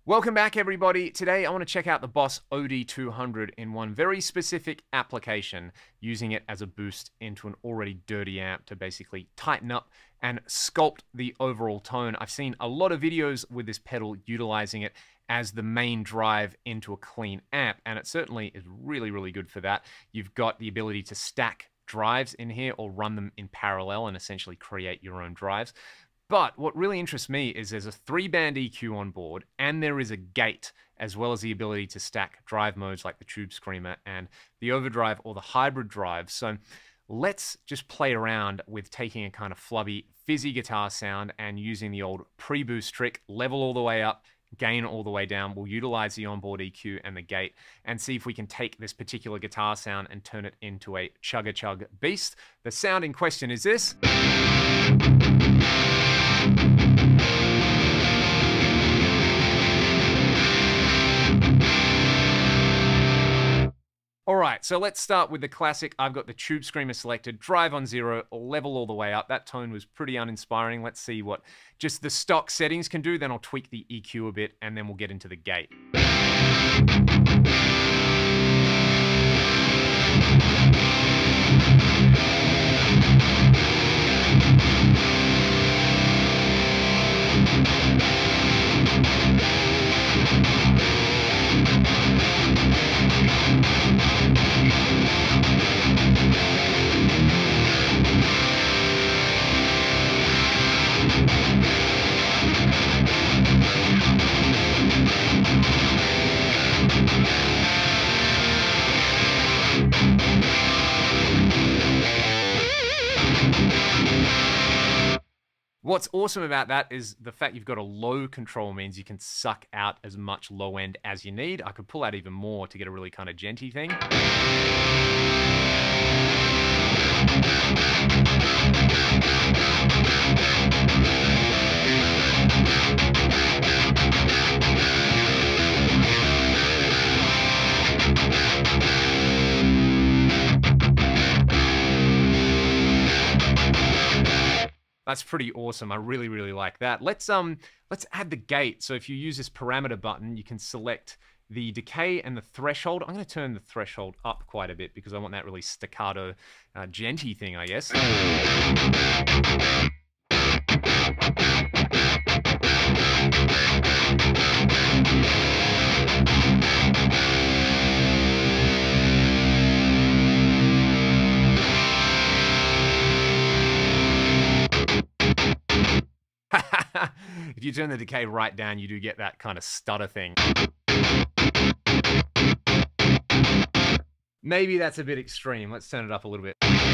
Welcome back, everybody. Today I want to check out the Boss OD200 in one very specific application, using it as a boost into an already dirty amp to basically tighten up and sculpt the overall tone. I've seen a lot of videos with this pedal utilizing it as the main drive into a clean amp, and it certainly is really, really good for that. You've got the ability to stack drives in here or run them in parallel and essentially create your own drives. But what really interests me is there's a 3-band EQ on board, and there is a gate, as well as the ability to stack drive modes like the Tube Screamer and the Overdrive or the Hybrid Drive. So let's just play around with taking a kind of flubby, fizzy guitar sound and using the old pre-boost trick, level all the way up, gain all the way down. We'll utilize the onboard EQ and the gate and see if we can take this particular guitar sound and turn it into a chugga-chug beast. The sound in question is this. Alright, so let's start with the classic. I've got the Tube Screamer selected, drive on 0, level all the way up. That tone was pretty uninspiring. Let's see what just the stock settings can do. Then I'll tweak the EQ a bit, and then we'll get into the gate. What's awesome about that is the fact you've got a low control means you can suck out as much low end as you need. I could pull out even more to get a really kind of djenty thing. That's pretty awesome. I really, really like that. Let's add the gate. So if you use this parameter button, you can select the decay and the threshold. I'm going to turn the threshold up quite a bit because I want that really staccato, djenty thing, I guess. If you turn the decay right down, you do get that kind of stutter thing. Maybe that's a bit extreme. Let's turn it up a little bit.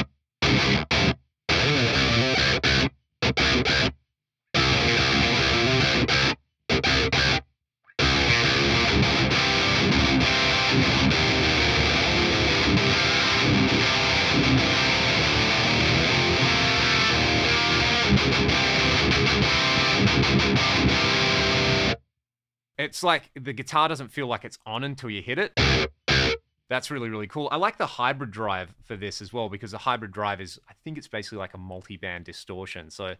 It's like the guitar doesn't feel like it's on until you hit it. That's really, really cool. I like the Hybrid Drive for this as well, because the Hybrid Drive is, I think it's basically like a multi-band distortion. So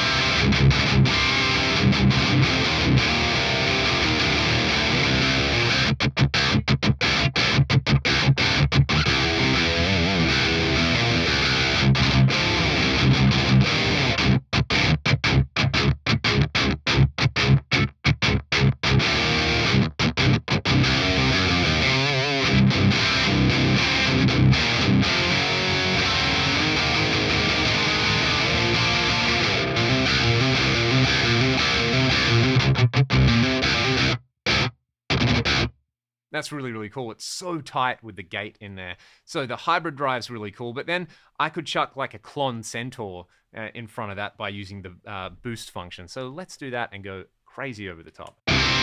that's really, really cool. It's so tight with the gate in there. So the Hybrid Drive's really cool, but then I could chuck like a Klon Centaur in front of that by using the boost function. So let's do that and go crazy over the top.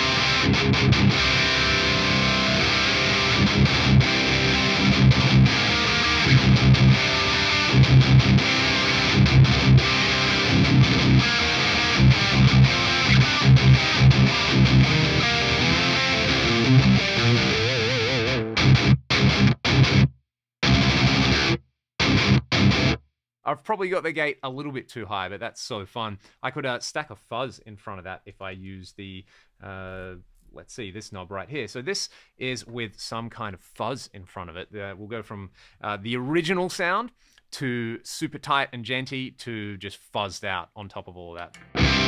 I've probably got the gate a little bit too high, but that's so fun. I could stack a fuzz in front of that if I use the let's see, this knob right here. So this is with some kind of fuzz in front of it. We'll go from the original sound to super tight and djenty to just fuzzed out on top of all of that.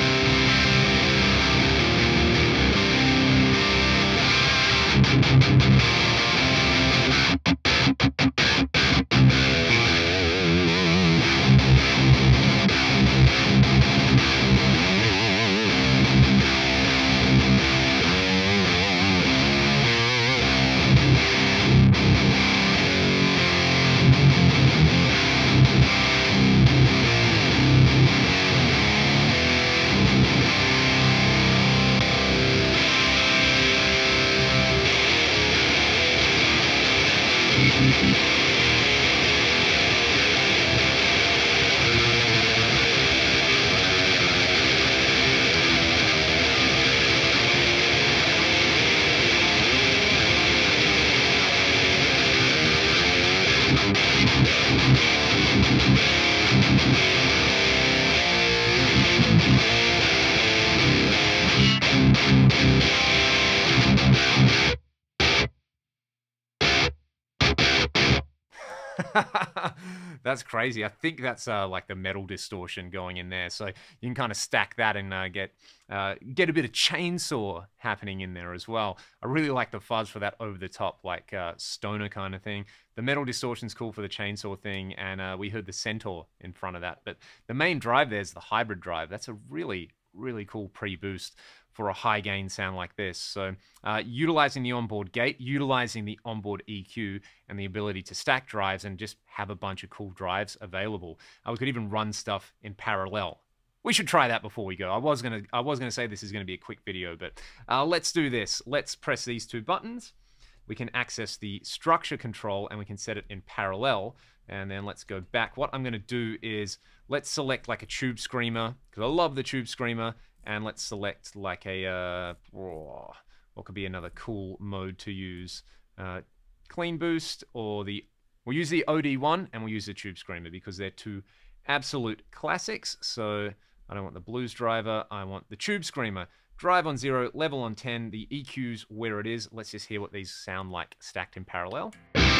That's crazy. I think that's like the metal distortion going in there. So you can kind of stack that and get a bit of chainsaw happening in there as well. I really like the fuzz for that over the top, like stoner kind of thing. The metal distortion's cool for the chainsaw thing, and we heard the Centaur in front of that. But the main drive there's the hybrid drive. That's a really cool pre-boost for a high gain sound like this. So utilizing the onboard gate, utilizing the onboard EQ, and the ability to stack drives and just have a bunch of cool drives available. We could even run stuff in parallel. We should try that before we go. I was gonna say this is gonna be a quick video, but let's do this. Let's press these two buttons. We can access the structure control and we can set it in parallel. And then let's go back. What I'm gonna do is let's select like a Tube Screamer, because I love the Tube Screamer. And let's select like a, what could be another cool mode to use? Clean Boost, or we'll use the OD1 and we'll use the Tube Screamer because they're two absolute classics. So I don't want the Blues Driver, I want the Tube Screamer. Drive on 0, level on 10, the EQ's where it is. Let's just hear what these sound like stacked in parallel.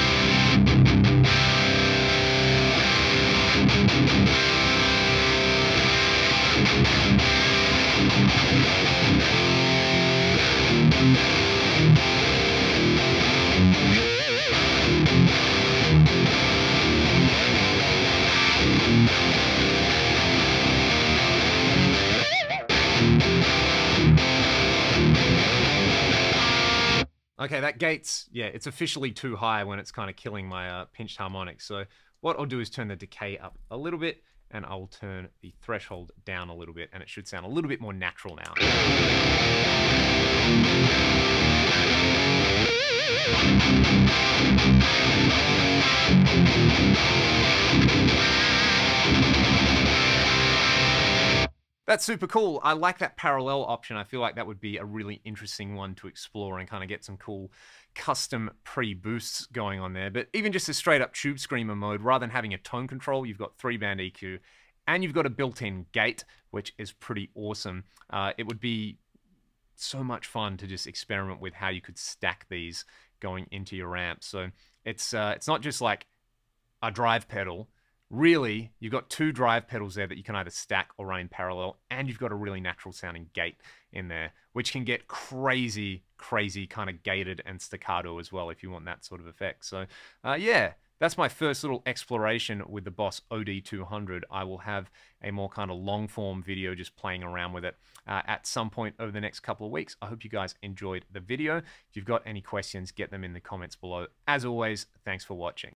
Okay, that gate's, yeah, it's officially too high when it's kind of killing my pinched harmonics. So what I'll do is turn the decay up a little bit, and I'll turn the threshold down a little bit, and it should sound a little bit more natural now. That's super cool. I like that parallel option. I feel like that would be a really interesting one to explore and kind of get some cool custom pre-boosts going on there. But even just a straight up Tube Screamer mode, rather than having a tone control, you've got 3-band EQ and you've got a built-in gate, which is pretty awesome. It would be so much fun to just experiment with how you could stack these going into your amp. So it's not just like a drive pedal. Really, you've got 2 drive pedals there that you can either stack or run in parallel, and you've got a really natural sounding gate in there, which can get crazy kind of gated and staccato as well if you want that sort of effect. So yeah, that's my first little exploration with the Boss OD200. I will have a more kind of long form video just playing around with it at some point over the next couple of weeks. I hope you guys enjoyed the video. If you've got any questions, get them in the comments below. As always, thanks for watching.